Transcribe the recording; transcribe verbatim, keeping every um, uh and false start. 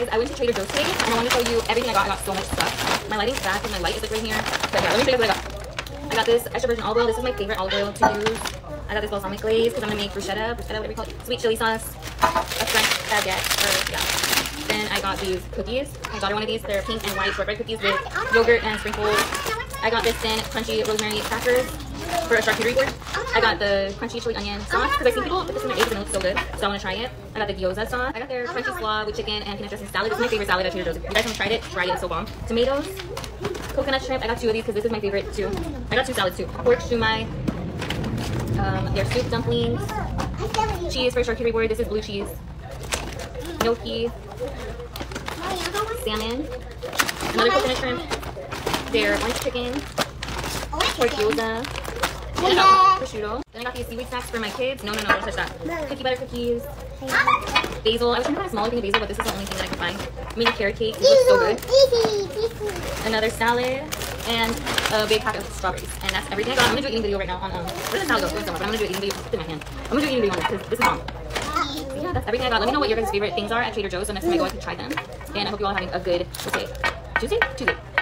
guys, I went to Trader Joe's today and I want to show you everything I got. I got so much stuff. My lighting's bad because my light is like right here. But yeah, let me show you what I got. I got this extra virgin olive oil. This is my favorite olive oil to use. I got this balsamic glaze because I'm gonna make bruschetta, bruschetta, whatever you call it, sweet chili sauce, a French baguette, or yeah. Then I got these cookies. My daughter wanted these. They're pink and white shortbread cookies with yogurt and sprinkles. I got this thin crunchy rosemary crackers for a charcuterie board. I got the crunchy chili onion sauce because I see people put this in their eggs and it looks so good, so I want to try it. I got the gyoza sauce. I got their crunchy slaw with chicken and peanut dressing salad. This is my favorite salad at Trader Joe's. If you guys haven't tried it, try it. It's so bomb. Tomatoes, coconut shrimp. I got two of these because this is my favorite too. I got two salads too. Pork shumai. Um, their soup dumplings. Cheese for charcuterie board. This is blue cheese. Gnocchi. Salmon. Another coconut shrimp. Their orange chicken. Pork gyoza. And I got prosciutto. Then I got these seaweed snacks for my kids. No, no, no, don't touch that. Cookie butter cookies. Basil. I was trying to find a smaller thing of basil, but this is the only thing that I can find. Mini carrot cake. This looks so good. Another salad. And a big pack of strawberries. And that's everything I got. I'm going to do an eating video right now on, um, where does the salad go? But I'm going to do an eating video. It's in my hand. I'm going to do an eating video on this because this is bomb. So yeah, that's everything I got. Let me know what your guys' favorite things are at Trader Joe's so next time I go I can try them. And I hope you all are having a good, what's today? Tuesday? Tuesday.